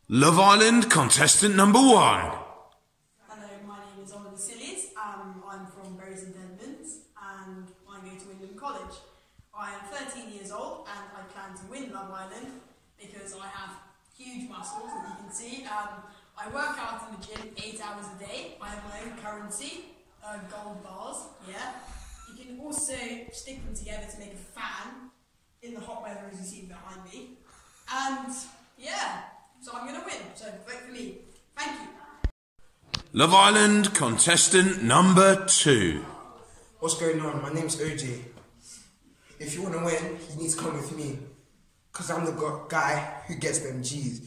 Love Island contestant number 1. Hello, my name is Oliver Sillies. I'm from Bury St Edmunds and I go to Wyndham College. I am 13 years old and I plan to win Love Island because I have huge muscles, as you can see. I work out in the gym 8 hours a day. I have my own currency, gold bars, yeah. You can also stick them together to make a fan in the hot weather, as you see behind me. And yeah, so I'm going to win, so vote for me. Thank you. Love Island contestant number 2. What's going on? My name's OJ. If you want to win, you need to come with me. Because I'm the guy who gets them G's.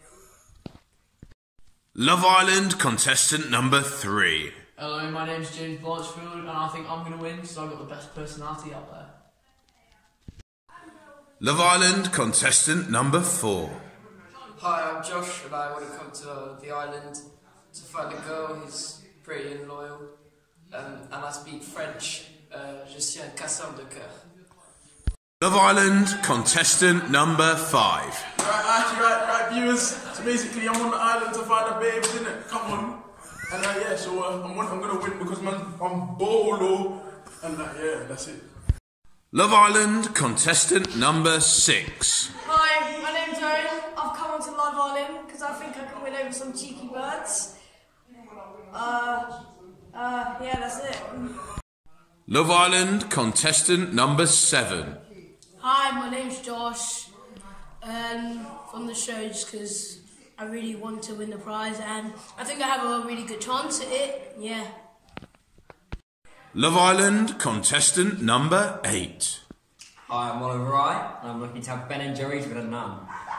Love Island contestant number 3. Hello, my name's James Blanchfield and I think I'm going to win because I've got the best personality out there. Love Island contestant number 4. Hi, I'm Josh and I want to come to the island to find a girl who's pretty and loyal. And I speak French. Je suis un casseur de cœur. Love Island contestant number 5. Right, viewers. So basically, I'm on the island to find a babes, innit? Come on. And yeah, so I'm gonna win because I'm bolo. And yeah, that's it. Love Island contestant number 6. Hi, my name's Owen. I've come onto Love Island because I think I can win over some cheeky birds. Yeah, that's it. Love Island contestant number 7. Hi, my name's Josh. From the show just because I really want to win the prize and I think I have a really good chance at it, yeah. Love Island contestant number 8. Hi, I'm Oliver Wright and I'm looking to have Ben and Jerry's with a nun.